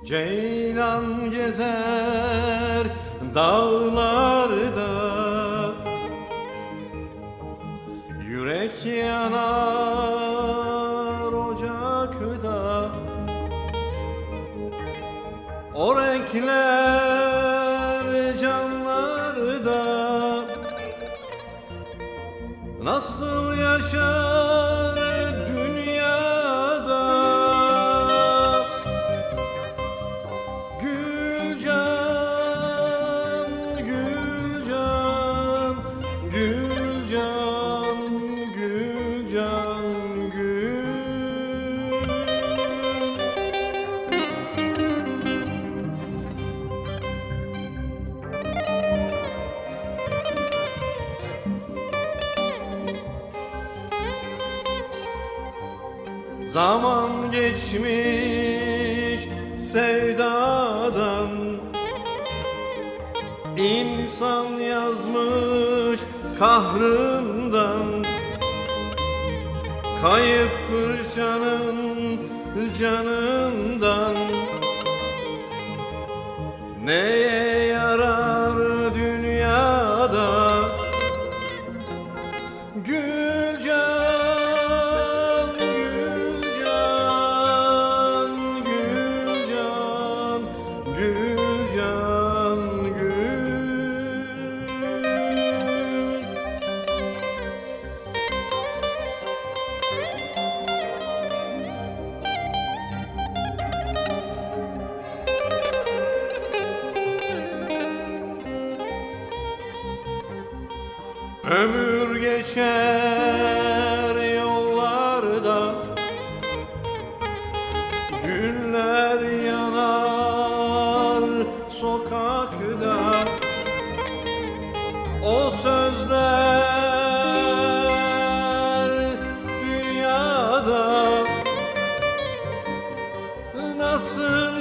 Ceylan gezer dağlarda, yürek yanar ocakta. O renkler canlarda nasıl yaşar dünyada? Gülcan, Gülcan, Gülcan, Gülcan, Gül. Zaman geçmiş sevdadan, insan yazmış kahrından. Kayıp fırçanın canından, neye yarar dünyada? Gülcan, Gülcan, Gülcan, Gülcan, Gül. Ömür geçer yollarda, güller yanar sokakta. O sözler dünyada nasıl